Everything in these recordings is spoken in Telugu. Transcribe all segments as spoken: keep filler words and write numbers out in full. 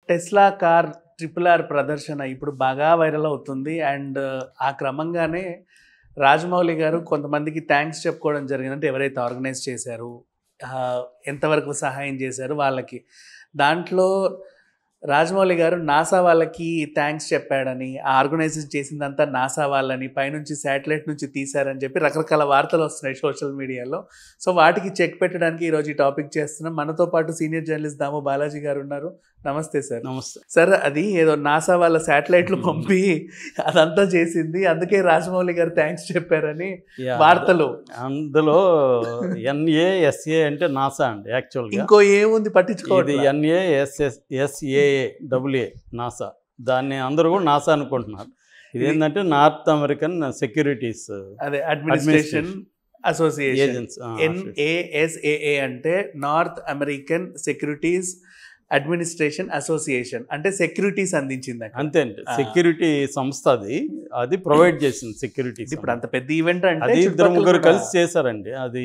టెస్లా కార్ ట్రిపుల్ ఆర్ ప్రదర్శన ఇప్పుడు బాగా వైరల్ అవుతుంది. అండ్ ఆ క్రమంగానే రాజమౌళి గారు కొంతమందికి థ్యాంక్స్ చెప్పుకోవడం జరిగింది. అంటే ఎవరైతే ఆర్గనైజ్ చేశారు, ఎంతవరకు సహాయం చేశారు వాళ్ళకి. దాంట్లో రాజమౌళి గారు నాసా వాళ్ళకి థ్యాంక్స్ చెప్పాడని, ఆ ఆర్గనైజేషన్ చేసిందంతా నాసా వాళ్ళని, పైనుంచి శాటిలైట్ నుంచి తీశారని చెప్పి రకరకాల వార్తలు వస్తున్నాయి సోషల్ మీడియాలో. సో వాటికి చెక్ పెట్టడానికి ఈరోజు ఈ టాపిక్ చేస్తున్నాం. మనతో పాటు సీనియర్ జర్నలిస్ట్ దాము బాలాజీ గారు ఉన్నారు. నమస్తే సార్. నమస్తే సార్. అది ఏదో నాసా వాళ్ళ శాటిలైట్లు పంపి అదంతా చేసింది, అందుకే రాజమౌళి గారు థ్యాంక్స్ చెప్పారని వార్తలు. అందులో ఎన్ఏఎస్ఏ అంటే నాసా అండి. యాక్చువల్గా ఇంకో ఏముంది పట్టించుకోవద్దు. ఎన్ఏఎస్ఎస్ఏఏ డబ్ల్యూఏ నాసా, దాన్ని అందరూ కూడా నాసా అనుకుంటున్నారు. ఇదేంటంటే నార్త్ అమెరికన్ సెక్యూరిటీస్ అదే అడ్మినిస్ట్రేషన్ అసోసియేషన్. ఎన్ఏఎస్ఏఏ అంటే North American securities administration association, అంటే సెక్యూరిటీస్ అందించింది. అంతే అండి, సెక్యూరిటీ సంస్థ అది అది ప్రొవైడ్ చేసింది సెక్యూరిటీ. ఇప్పుడు అంత పెద్ద ఈవెంట్ అంటే అది ఇద్దరు ముగ్గురు కలిసి చేశారండి. అది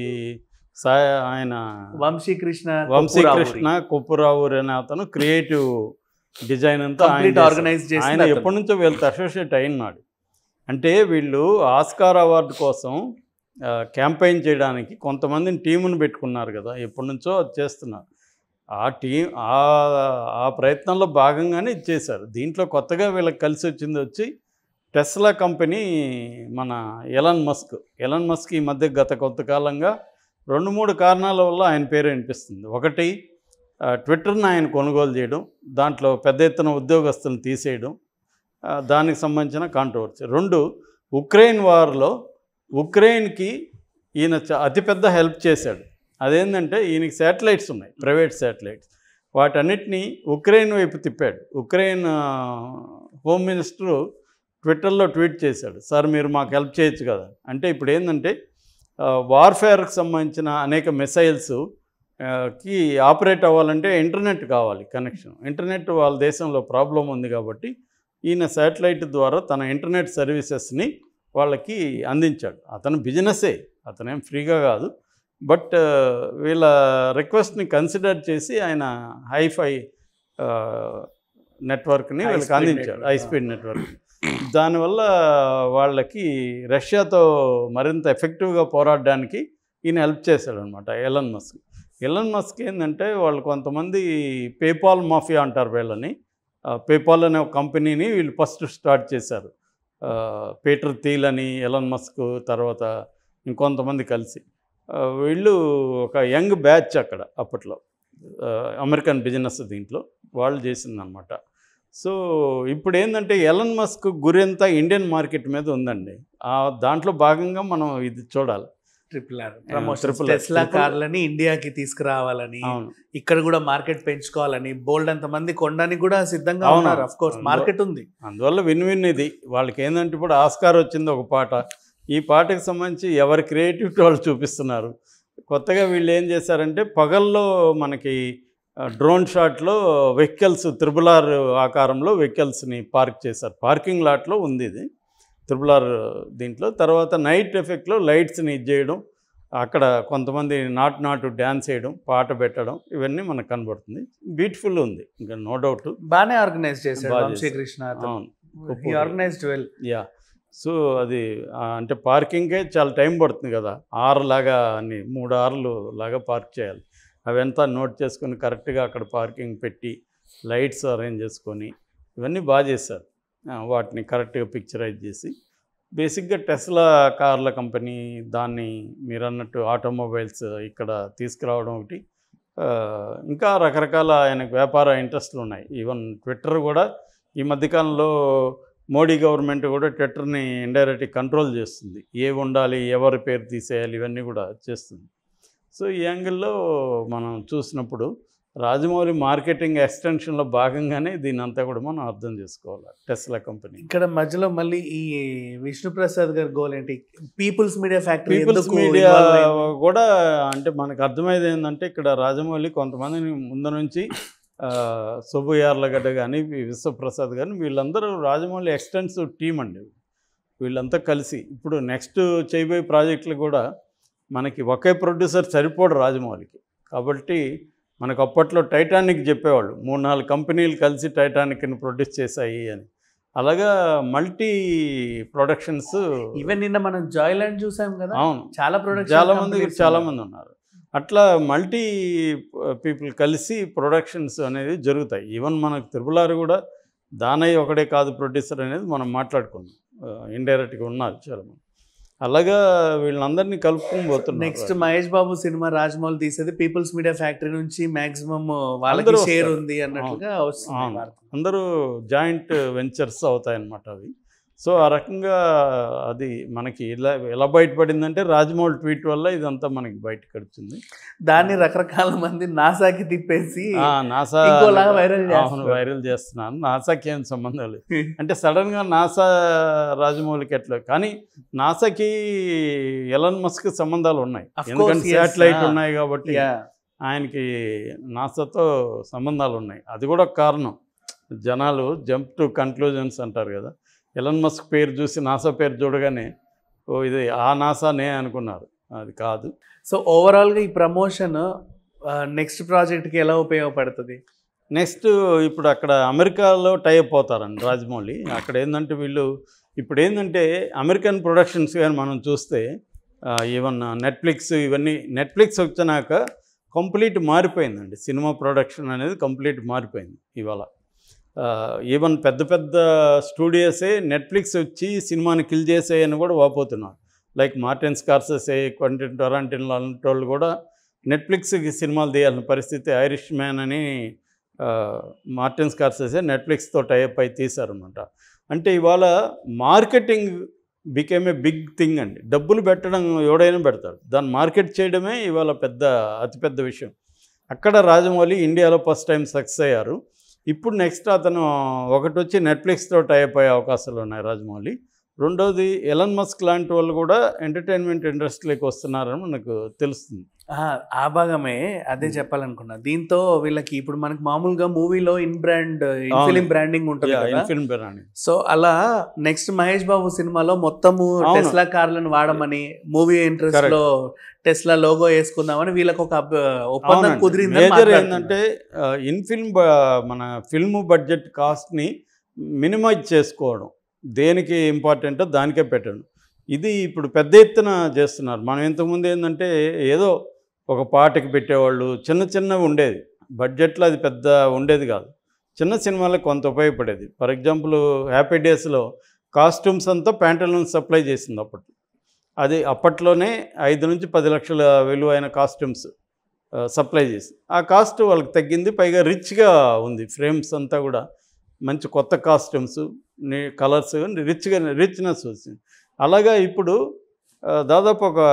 ఆయన వంశీకృష్ణ వంశీకృష్ణ కొప్పురావు అనే అతను క్రియేటివ్ డిజైన్ అంతా ఆర్గనైజ్ చేసి ఆయన ఎప్పటి నుంచో వీళ్ళతో అసోసియేట్ అయినాడు. అంటే వీళ్ళు ఆస్కార్ అవార్డు కోసం క్యాంపెయిన్ చేయడానికి కొంతమందిని టీమును పెట్టుకున్నారు కదా, ఎప్పటి నుంచో అది చేస్తున్నారు. ఆ టీం ఆ ప్రయత్నంలో భాగంగానే ఇచ్చేశారు. దీంట్లో కొత్తగా వీళ్ళకి కలిసి వచ్చింది వచ్చి టెస్లా కంపెనీ, మన ఎలాన్ మస్క్. ఎలాన్ మస్క్ ఈ మధ్య గత కొంతకాలంగా రెండు మూడు కారణాల వల్ల ఆయన పేరు వినిపిస్తుంది. ఒకటి, ట్విట్టర్ని ఆయన కొనుగోలు చేయడం, దాంట్లో పెద్ద ఎత్తున ఉద్యోగస్తులను తీసేయడం, దానికి సంబంధించిన కాంట్రవర్సీ. రెండు, ఉక్రెయిన్ వార్లో ఉక్రెయిన్కి ఈయన అతిపెద్ద హెల్ప్ చేశాడు. అదేంటంటే ఈయనకి శాటిలైట్స్ ఉన్నాయి, ప్రైవేట్ శాటిలైట్స్, వాటన్నిటినీ ఉక్రెయిన్ వైపు తిప్పాడు. ఉక్రెయిన్ హోమ్ మినిస్టరు ట్విట్టర్లో ట్వీట్ చేశాడు, సార్ మీరు మాకు హెల్ప్ చేయొచ్చు కదా. అంటే ఇప్పుడు ఏంటంటే వార్ఫేర్కి సంబంధించిన అనేక మిసైల్స్ కి ఆపరేట్ అవ్వాలంటే ఇంటర్నెట్ కావాలి, కనెక్షన్. ఇంటర్నెట్ వాళ్ళ దేశంలో ప్రాబ్లం ఉంది కాబట్టి ఈయన శాటిలైట్ ద్వారా తన ఇంటర్నెట్ సర్వీసెస్ని వాళ్ళకి అందించాడు. అతను బిజినెస్సే, అతనేం ఫ్రీగా కాదు. బట్ వీళ్ళ రిక్వెస్ట్ని కన్సిడర్ చేసి ఆయన హైఫై నెట్వర్క్ని వీళ్ళకి అందించాడు, హై స్పీడ్ నెట్వర్క్. దానివల్ల వాళ్ళకి రష్యాతో మరింత ఎఫెక్టివ్గా పోరాడడానికి ఈయన హెల్ప్ చేశాడు అనమాట ఎలన్ మస్క్. ఎలన్ మస్క్ ఏంటంటే వాళ్ళు కొంతమంది పేపాల్ మాఫియా అంటారు వీళ్ళని. పేపాల్ అనే ఒక కంపెనీని వీళ్ళు ఫస్ట్ స్టార్ట్ చేశారు. పీటర్ థీల్ అని, ఎలన్ మస్క్, తర్వాత ఇంకొంతమంది కలిసి వీళ్ళు ఒక యంగ్ బ్యాచ్ అక్కడ అప్పట్లో అమెరికన్ బిజినెస్ దీంట్లో వాళ్ళు చేసిందనమాట. సో ఇప్పుడు ఏంటంటే ఎలన్ మస్క్ గురి అంతా ఇండియన్ మార్కెట్ మీద ఉందండి. దాంట్లో భాగంగా మనం ఇది చూడాలి. ట్రిపుల్ ఆర్ ప్రమోషన్, టెస్లా కార్లని ఇండియాకి తీసుకురావాలని, ఇక్కడ కూడా మార్కెట్ పెంచుకోవాలని బోల్డ్ అంతమంది కొనడానికి కూడా సిద్ధంగా ఉన్నారు. ఆఫ్ కోర్స్ మార్కెట్ ఉంది, అందువల్ల విన్ విన్ ఇది. వాళ్ళకి ఏంటంటే ఇప్పుడు ఆస్కార్ వచ్చింది ఒక పాట, ఈ పాటకు సంబంధించి ఎవరి క్రియేటివిటీ వాళ్ళు చూపిస్తున్నారు. కొత్తగా వీళ్ళు ఏం చేశారంటే పగల్లో మనకి డ్రోన్ షాట్లో వెహికల్స్ త్రిబుల్ ఆర్ ఆకారంలో వెహికల్స్ని పార్క్ చేశారు. పార్కింగ్ లాట్లో ఉంది ఇది త్రిబుల్ ఆర్ దీంట్లో. తర్వాత నైట్ ఎఫెక్ట్లో లైట్స్ని ఇది చేయడం, అక్కడ కొంతమంది నాటు నాటు డ్యాన్స్ చేయడం, పాట పెట్టడం, ఇవన్నీ మనకు కనబడుతుంది. బ్యూటిఫుల్ ఉంది, ఇంకా నో డౌట్. బాగానే ఆర్గనైజ్ చేశారు Vamsikrishna. Organised well. Yeah. So అది అంటే పార్కింగ్కే చాలా టైం పడుతుంది కదా, ఆరు లాగా అన్ని మూడు ఆరులు లాగా పార్క్ చేయాలి. అవంతా నోట్ చేసుకొని కరెక్ట్గా అక్కడ పార్కింగ్ పెట్టి లైట్స్ అరేంజ్ చేసుకొని ఇవన్నీ బాగా చేశారు. వాటిని కరెక్ట్గా పిక్చరైజ్ చేసి బేసిక్గా టెస్లా కార్ల కంపెనీ దాన్ని మీరు అన్నట్టు ఆటోమొబైల్స్ ఇక్కడ తీసుకురావడం ఒకటి. ఇంకా రకరకాల ఆయనకు వ్యాపార ఇంట్రెస్ట్లు ఉన్నాయి. ఈవెన్ ట్విట్టర్ కూడా ఈ మధ్యకాలంలో మోడీ గవర్నమెంట్ కూడా ట్విట్టర్ని ఇండైరెక్ట్గా కంట్రోల్ చేస్తుంది. ఏ ఉండాలి, ఎవరి పేరు తీసేయాలి, ఇవన్నీ కూడా చేస్తుంది. సో ఈ యాంగిల్లో మనం చూసినప్పుడు రాజమౌళి మార్కెటింగ్ ఎక్స్టెన్షన్లో భాగంగానే దీని అంతా కూడా మనం అర్థం చేసుకోవాలి టెస్లా కంపెనీ. ఇక్కడ మధ్యలో మళ్ళీ ఈ విష్ణుప్రసాద్ గారి గోల్ ఏంటి? People's Media Factory, People's Media కూడా అంటే మనకు అర్థమయ్యేది ఏంటంటే ఇక్కడ రాజమౌళి కొంతమందిని ముందు నుంచి సుబ్బు యార్లగడ్డ కానీ విశ్వప్రసాద్ కానీ వీళ్ళందరూ రాజమౌళి ఎక్స్టెన్సివ్ టీం అండి. వీళ్ళంతా కలిసి ఇప్పుడు నెక్స్ట్ చేయబోయే ప్రాజెక్టులు కూడా మనకి ఒకే ప్రొడ్యూసర్ సరిపోడు రాజమౌళికి. కాబట్టి మనకు అప్పట్లో టైటానిక్ చెప్పేవాళ్ళు, మూడు నాలుగు కంపెనీలు కలిసి టైటానిక్ని ప్రొడ్యూస్ చేశాయి అని. అలాగా మల్టీ ప్రొడక్షన్స్. ఈవెన్ నిన్న మనం జాయ్లాండ్ చూసాం కదా. అవును, చాలా ప్రొడక్షన్ చాలామంది చాలామంది ఉన్నారు. అట్లా మల్టీ పీపుల్ కలిసి ప్రొడక్షన్స్ అనేది జరుగుతాయి. ఈవెన్ మనకు త్రిపుల్ ఆర్ కూడా దానయ్య ఒకడే కాదు ప్రొడ్యూసర్ అనేది మనం మాట్లాడుకున్నాం. ఇండైరెక్ట్గా ఉన్నారు చాలామంది. అలాగా వీళ్ళందరినీ కలుపుకొని పోతున్నారు. నెక్స్ట్ మహేష్ బాబు సినిమా రాజమౌళి తీసేది పీపుల్స్ మీడియా ఫ్యాక్టరీ నుంచి మ్యాక్సిమం వాళ్ళకి షేర్ ఉంది అన్నట్లుగా వస్తుంది. అందరూ జాయింట్ వెంచర్స్ అవుతాయన్నమాట అవి. సో ఆ రకంగా అది మనకి ఇలా ఎలా బయటపడిందంటే రాజమౌళి ట్వీట్ వల్ల ఇదంతా మనకి బయటకు వచ్చింది. దాన్ని రకరకాల మంది నాసాకి తిప్పేసి నాసా వైరల్ వైరల్ చేస్తున్నాను. నాసాకి ఏం సంబంధం లేదు. అంటే సడన్గా నాసా రాజమౌళికి ఎట్లా, కానీ నాసాకి ఎలన్ మస్క్ సంబంధాలు ఉన్నాయి. ఎందుకంటే శాటిలైట్ ఉన్నాయి కాబట్టి ఆయనకి నాసాతో సంబంధాలు ఉన్నాయి. అది కూడా కారణం. జనాలు జంప్ టు కన్క్లూజన్స్ అంటారు కదా. ఎలన్ మస్క్ పేరు చూసి నాసా పేరు చూడగానే ఓ ఇది ఆ నాసానే అనుకున్నారు. అది కాదు. సో ఓవరాల్గా ఈ ప్రమోషన్ నెక్స్ట్ ప్రాజెక్ట్కి ఎలా ఉపయోగపడుతుంది? నెక్స్ట్ ఇప్పుడు అక్కడ అమెరికాలో టైఅప్ అవుతారండి రాజమౌళి. అక్కడ ఏంటంటే వీళ్ళు ఇప్పుడు ఏంటంటే అమెరికన్ ప్రొడక్షన్స్ కానీ మనం చూస్తే ఈవెన్ నెట్ఫ్లిక్స్ ఇవన్నీ నెట్ఫ్లిక్స్ వచ్చినాక కంప్లీట్ మారిపోయిందండి. సినిమా ప్రొడక్షన్ అనేది కంప్లీట్ మారిపోయింది ఇవాళ. ఈవెన్ పెద్ద పెద్ద స్టూడియోసే నెట్ఫ్లిక్స్ వచ్చి సినిమాని కిల్ చేసేయని కూడా వాపోతున్నారు. Like Martin Scorsese, Quentin Tarantino లాంటి వాళ్ళు కూడా నెట్ఫ్లిక్స్కి సినిమాలు తీయాల్సిన పరిస్థితి. ఐరిష్ మ్యాన్ అని మార్టిన్ స్కార్సెసే నెట్ఫ్లిక్స్తో టైఅప్ అయి తీశారనమాట. అంటే ఇవాళ marketing became a big thing అండి. డబ్బులు పెట్టడం ఎవడైనా పెడతాడు, దాన్ని మార్కెట్ చేయడమే ఇవాళ పెద్ద అతిపెద్ద విషయం. అక్కడ రాజమౌళి ఇండియాలో ఫస్ట్ టైం సక్సెస్ అయ్యారు. ఇప్పుడు నెక్స్ట్ అతను ఒకటి వచ్చి నెట్ఫ్లిక్స్తో టైప్ అయ్యే అవకాశాలు ఉన్నాయి రాజమౌళి. రెండోది ఎలన్ మస్క్ లాంటి వాళ్ళు కూడా ఎంటర్టైన్మెంట్ ఇండస్ట్రీలోకి వస్తున్నారని మనకు తెలుస్తుంది. ఆ భాగమే అదే చెప్పాలనుకున్నా. దీంతో వీళ్ళకి ఇప్పుడు మనకి మామూలుగా మూవీలో in brand in film branding ఉంటుంది కదా. సో అలా నెక్స్ట్ మహేష్ బాబు సినిమాలో మొత్తము టెస్లా కార్లను వాడమని, మూవీ ఇంట్రెస్ట్ లో టెస్లా లోగో వేసుకుందామని వీళ్ళకి ఒక ఒప్పందం కుదిరింది. మేజర్ ఏంటంటే ఇన్ ఫిల్మ్ మన ఫిల్మ్ బడ్జెట్ కాస్ట్ని మినిమైజ్ చేసుకోవడం, దేనికి ఇంపార్టెంటో దానికే పెట్టడం. ఇది ఇప్పుడు పెద్ద ఎత్తున చేస్తున్నారు. మనం ఇంతకుముందు ఏంటంటే ఏదో ఒక పాటకి పెట్టేవాళ్ళు, చిన్న చిన్నవి ఉండేది, బడ్జెట్లో అది పెద్ద ఉండేది కాదు. చిన్న సినిమాలకు కొంత ఉపయోగపడేది. ఫర్ ఎగ్జాంపుల్ హ్యాపీ డేస్లో కాస్ట్యూమ్స్ అంతా ప్యాంటలూన్స్ సప్లై చేసింది అప్పట్లో. అది అప్పట్లోనే ఐదు నుంచి పది లక్షల విలువైన కాస్ట్యూమ్స్ సప్లై చేసి ఆ కాస్ట్ వాళ్ళకి తగ్గింది. పైగా రిచ్గా ఉంది, ఫ్రేమ్స్ అంతా కూడా మంచి కొత్త కాస్ట్యూమ్స్, కలర్స్ రిచ్గా రిచ్నెస్ వచ్చింది. అలాగా ఇప్పుడు దాదాపు ఒక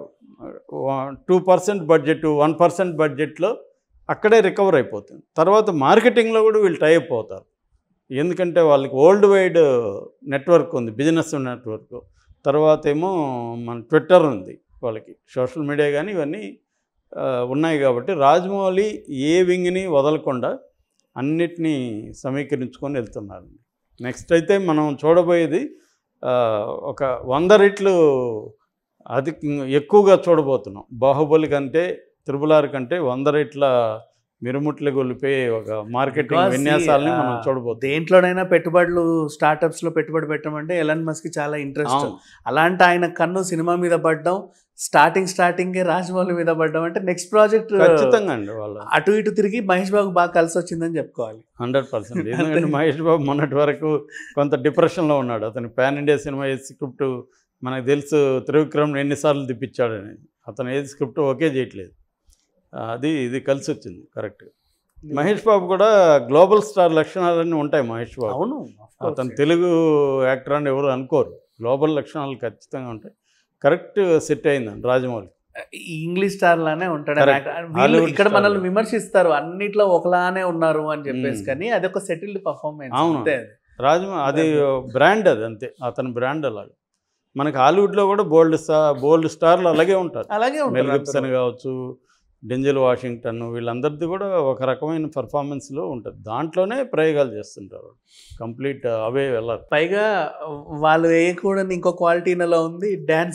two percent budget one percent బడ్జెట్లో అక్కడే రికవర్ అయిపోతుంది. తర్వాత మార్కెటింగ్లో కూడా వీళ్ళు టైఅప్ అవుతారు. ఎందుకంటే వాళ్ళకి వరల్డ్ వైడ్ నెట్వర్క్ ఉంది, బిజినెస్ నెట్వర్క్. తర్వాత ఏమో మన ట్విట్టర్ ఉంది వాళ్ళకి, సోషల్ మీడియా కానీ ఇవన్నీ ఉన్నాయి. కాబట్టి రాజమౌళి ఏ వింగ్ని వదలకుండా అన్నిటినీ సమీకరించుకొని వెళ్తున్నారు. నెక్స్ట్ అయితే మనం చూడబోయేది ఒక వంద రెట్లు అది ఎక్కువగా చూడబోతున్నాం. బాహుబలి కంటే త్రిపుల్ ఆర్ కంటే వంద రెట్ల మిరుముట్లు గొలిపే ఒక మార్కెటింగ్ విన్యాసాలని మనం చూడబోతున్నాం. దేంట్లోనైనా పెట్టుబడులు స్టార్టప్స్లో పెట్టుబడి పెట్టమంటే ఎలన్ మస్క్కి చాలా ఇంట్రెస్ట్. అలాంటి ఆయన కన్ను సినిమా మీద పడ్డం, స్టార్టింగ్ స్టార్టింగే రాజమౌళి మీద పడ్డం అంటే నెక్స్ట్ ప్రాజెక్ట్ ఖచ్చితంగా అండి వాళ్ళు అటు ఇటు తిరిగి మహేష్ బాబు బాగా కలిసి వచ్చిందని చెప్పుకోవాలి. Hundred percent. ఎందుకంటే మహేష్ బాబు మొన్నటి వరకు కొంత డిప్రెషన్లో ఉన్నాడు. అతని పాన్ ఇండియా సినిమా ఏ స్క్రిప్ట్ మనకు తెలుసు, త్రివిక్రమ్ ఎన్నిసార్లు తిప్పించాడని. అతను ఏది స్క్రిప్ట్ ఓకే చేయట్లేదు. అది ఇది కలిసి వచ్చింది కరెక్ట్గా. మహేష్ బాబు కూడా గ్లోబల్ స్టార్ లక్షణాలన్నీ ఉంటాయి మహేష్ బాబు. అవును, అతను తెలుగు యాక్టర్ అని ఎవరు అనుకోరు, గ్లోబల్ లక్షణాలు ఖచ్చితంగా ఉంటాయి. కరెక్ట్ సెట్ అయిందండి రాజమౌళి. ఇంగ్లీష్ స్టార్ లానే ఉంటాడు. ఇక్కడ మనల్ని విమర్శిస్తారు అన్నిట్లో ఒకలానే ఉన్నారు అని చెప్పేసి, కానీ అది ఒక సెటిల్డ్ పర్ఫార్మెన్స్. అవును, రాజమౌళి అది బ్రాండ్, అది అంతే, అతని బ్రాండ్ అలాగే. మనకి హాలీవుడ్లో కూడా బోల్డ్ స్టార్ బోల్డ్ స్టార్లు అలాగే ఉంటారు. అలాగే మెల్ గిబ్సన్ కావచ్చు, డెంజెల్ వాషింగ్టన్, వీళ్ళందరిది కూడా ఒక రకమైన పర్ఫార్మెన్స్లో ఉంటుంది. దాంట్లోనే ప్రయోగాలు చేస్తుంటారు, కంప్లీట్ అవే వెళ్ళారు. పైగా వాళ్ళు వేయకూడని ఇంకో క్వాలిటీలో ఉంది డ్యాన్స్.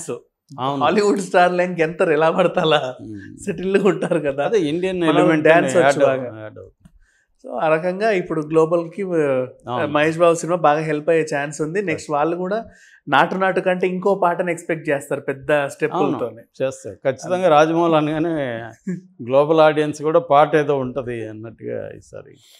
హాలీవుడ్ స్టార్లు ఇంకెంత ఎలా పడతా సెటిల్ ఉంటారు కదా, అదే ఇండియన్ మనం ఎలిమెంట్ డాన్స్ వచ్చు బాగా. సో ఆ రకంగా ఇప్పుడు గ్లోబల్కి మహేష్ బాబు సినిమా బాగా హెల్ప్ అయ్యే ఛాన్స్ ఉంది. నెక్స్ట్ వాళ్ళు కూడా నాటు నాటు కంటే ఇంకో పాటను ఎక్స్పెక్ట్ చేస్తారు పెద్ద స్టెప్పులతోనే చేస్తారు ఖచ్చితంగా. రాజమౌళి అనగానే గ్లోబల్ ఆడియన్స్ కూడా పాట ఏదో ఉంటుంది అన్నట్టుగా ఈసారి